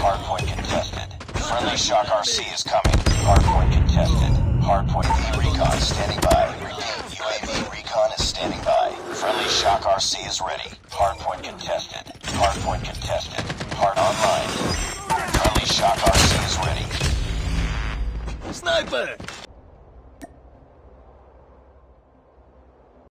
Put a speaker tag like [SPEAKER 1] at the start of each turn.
[SPEAKER 1] Hardpoint contested. Friendly Shock RC is coming. Hardpoint contested. Hardpoint V recon standing by. Repeat, UAV recon is standing by. Friendly Shock RC is ready. Hardpoint contested. Hardpoint contested. Hard online. Friendly Shock RC is ready.
[SPEAKER 2] Sniper!